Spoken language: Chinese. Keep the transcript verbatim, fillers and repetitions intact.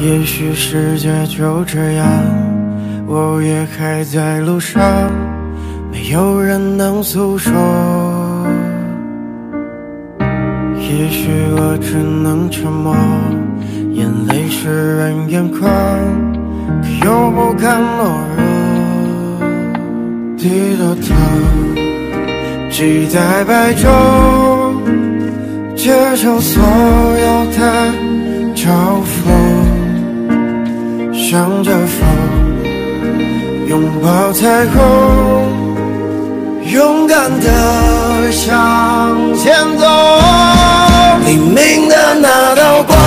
也许世界就这样，我也还在路上，没有人能诉说。也许我只能沉默，眼泪湿润眼眶，可又不敢懦弱。低着头，期待白昼，接受所有的嘲讽，向着风，拥抱彩虹，勇敢地向前走。黎明的那道光